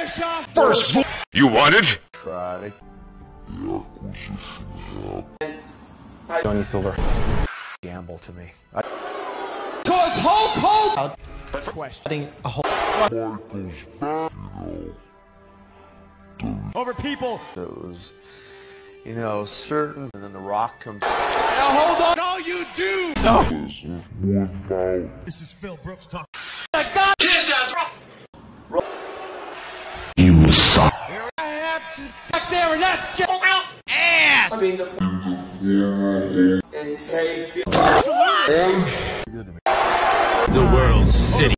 First, you want it? Friday. Johnny Silver. Gamble to me. Cause Hulk Hogan. Questioning a whole. Over people. It was, you know, certain, and then The Rock comes. Now hold on. No, you do. No. This is Phil Brooks talking. You suck. I have to sit there and that's just ass. I mean, The world's city.